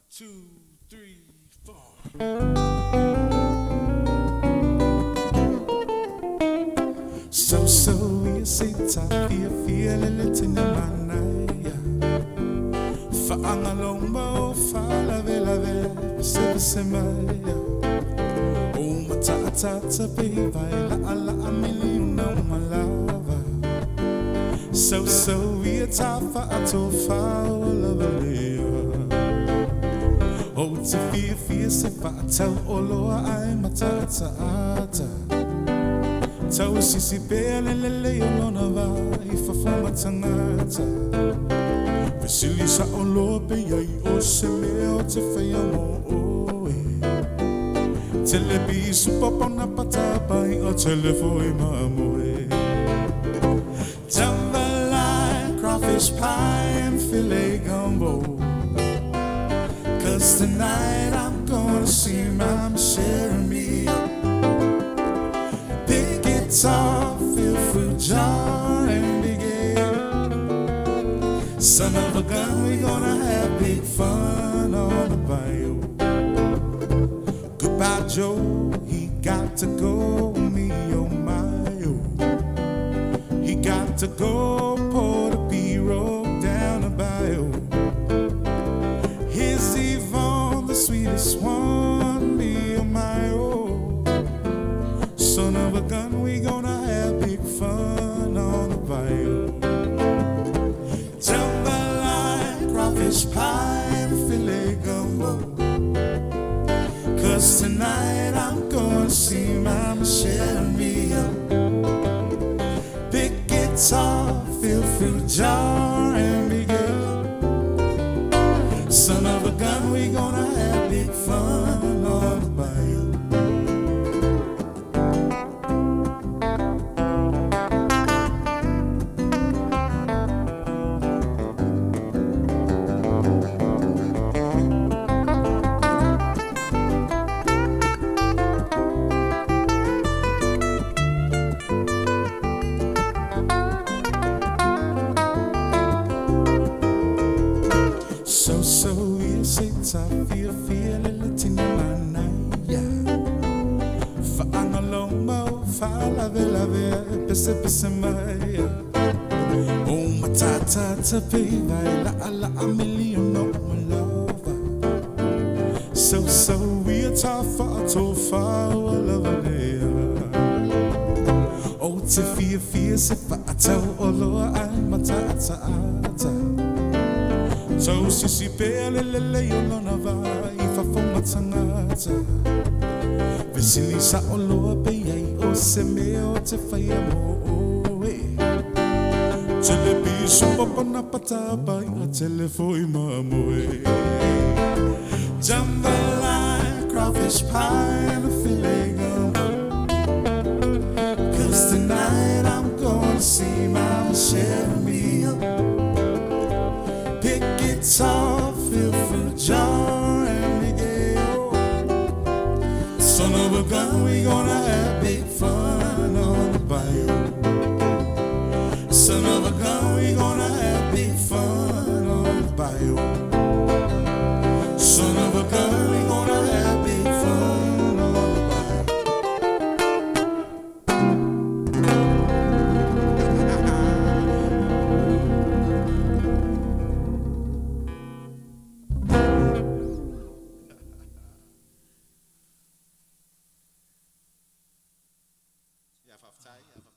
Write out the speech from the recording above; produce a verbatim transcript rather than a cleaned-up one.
two, three, four. So, so, you say, Taffy, you feel a little manaya. Faangalomba, fa lave, lave, se, se, maya. Oh, my tata, baby, la, la, a million, no, my lava. So, so, we a tafa, a tofa, love, oh, to fear, fear, se, fa, tell, olo, I'm a tata, ata. Tau sisi pea lele leo lona va I whawhama tangata Vesili sa o loa pe iai o se leo te whaia mo oe Telebi supapona patapai o telefoi mamoe Jambalaya, crawfish pie and filet gumbo Cause tonight I'm gonna see Mama sharing me Guitar, feel fruit jar and begin. Son of a gun, we gonna have big fun on the bayou. Goodbye, Joe, he got to go, me, oh my, oh. He got to go, pour the B-roll down the bayou. Here's Yvonne, the sweetest one, me, oh my, oh. Son of a gun, we gonna have big fun on the bayou. Jambalaya, crawfish pie and filet gumbo. Cause tonight I'm gonna see Mama sharing me up. Big guitar, fill fruit jar and begin. Son of a gun, we gonna have big fun on the bayou. So, so, you say, Taffy, feel a little manaya. Faangalomba, fa lave, lave, pese, pese, maya. Oh, my tata, baby, la, la, a million, no, my lover. So, so, we a tafa, tofa, love, oh, tiffy, fear, if I tell, olo, I'm a tata, ata. So sisi pea lele leo lona va I whawhama tangata Vesili sa o loa pe iai o se mea o te whaia mo oe Telebi supapana patapa I a telefoi mamoe Jambalaya, crawfish pie and a filet gumbo Cause tonight I'm gonna see Mama sharing me up Guitar, fill fruit jar and Miguel. Son of a gun, we gonna have big fun on the bayou. Son of a gun, we gonna have big fun on the bayou. Son of a gun, we gonna have big fun on the bayou. Yeah, five tie, yeah,